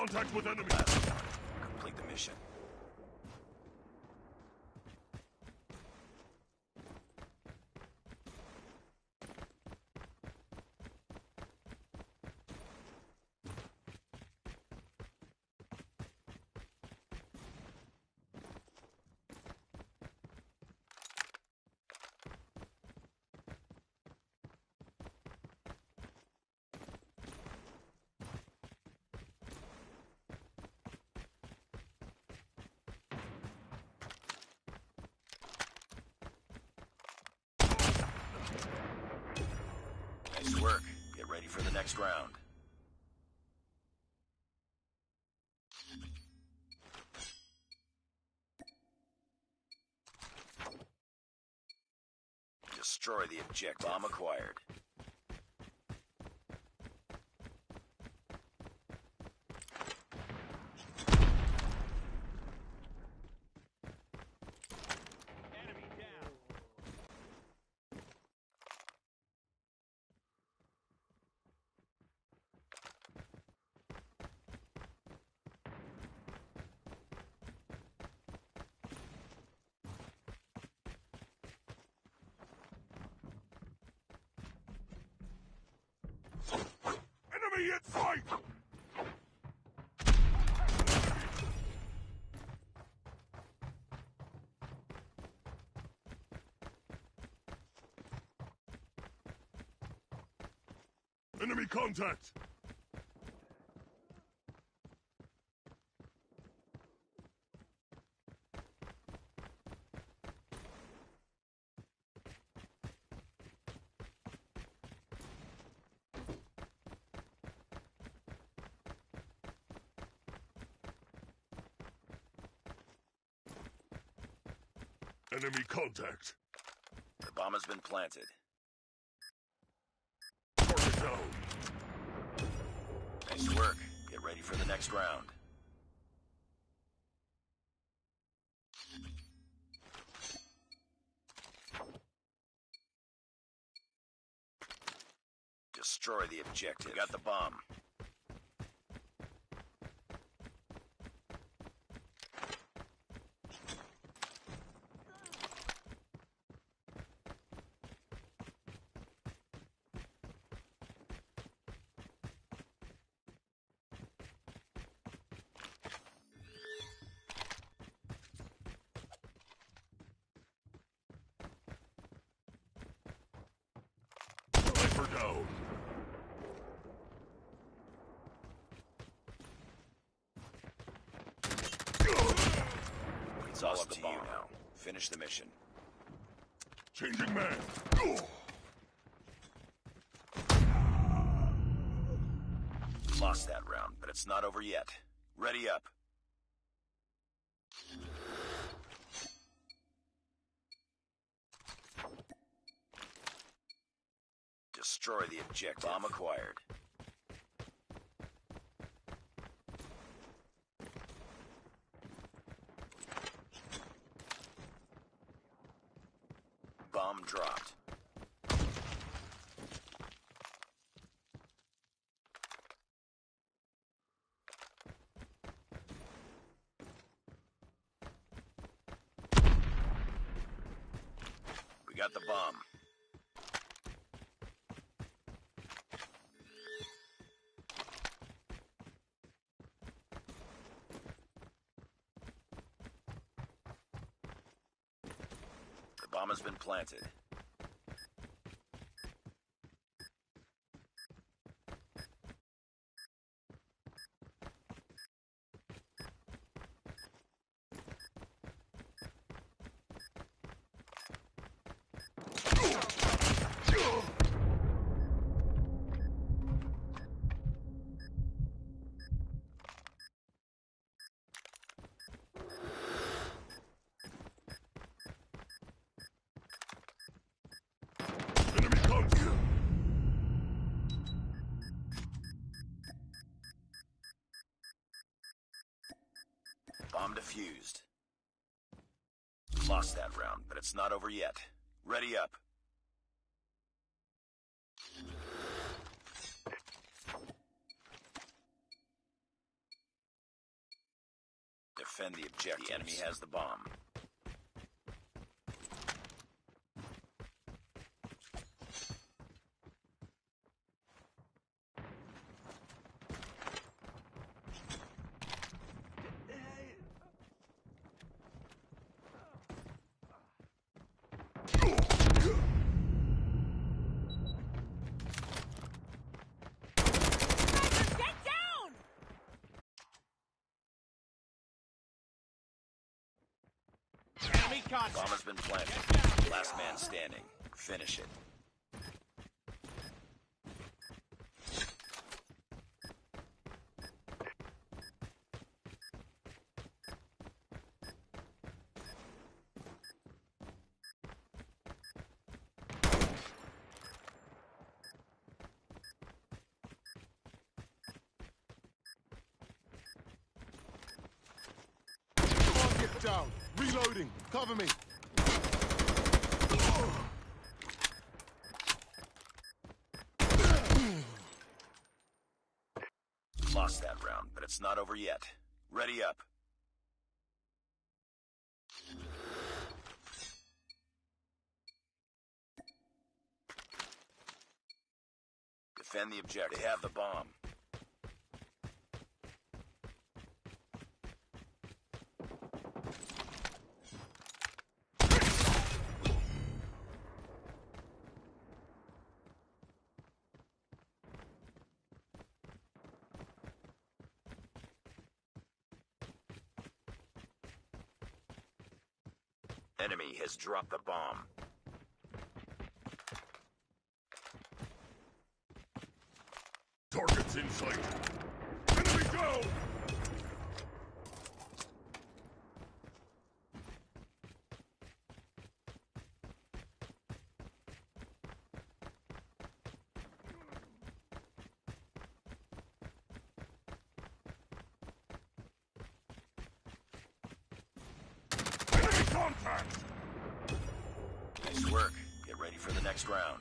Contact with enemy. Last one. Complete the mission. Nice work. Get ready for the next round. Destroy the objective. Bomb acquired. Enemy down. Enemy in sight! Enemy contact! Enemy contact! The bomb has been planted. Target down! Nice work. Get ready for the next round. Destroy the objective. Got the bomb. Sniper down! It's all up to you now. Finish the mission. Changing man! Lost that round, but it's not over yet. Ready up. Destroy the objective. Bomb acquired. Bomb dropped. We got the bomb. The bomb has been planted. Enemy contact! Bomb defused. Lost that round, but it's not over yet. Ready up. Defend the objective. The enemy has the bomb. Enemy contact. Bomb has been planted. Last man standing. Finish it. Target down. Reloading. Cover me. Lost that round, but it's not over yet. Ready up. Defend the objective. They have the bomb. Enemy has dropped the bomb. Targets in sight. Enemy down! Enemy contact! Nice work. Get ready for the next round.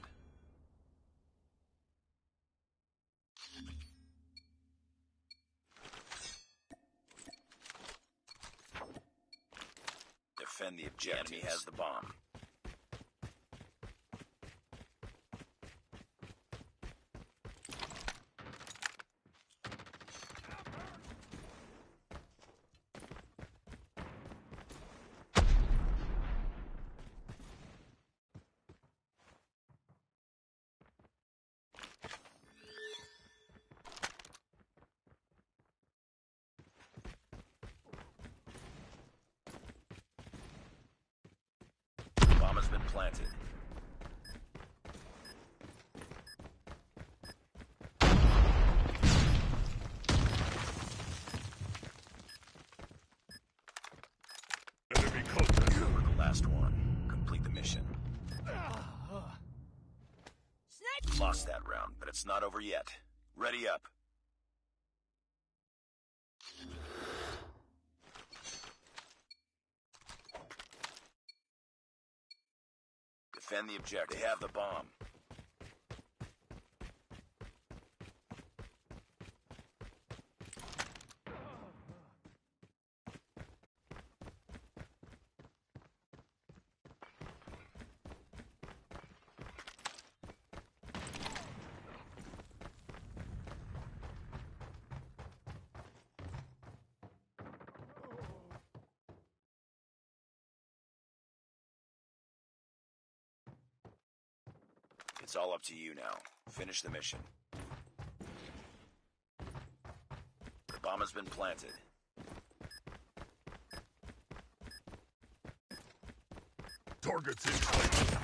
Defend the objective. Enemy has the bomb. Bomb has been planted. Enemy contact! You were the last one. Complete the mission. Lost that round, but it's not over yet. Ready up. Defend the objective. They have the bomb. It's all up to you now. Finish the mission. The bomb has been planted. Targets in sight.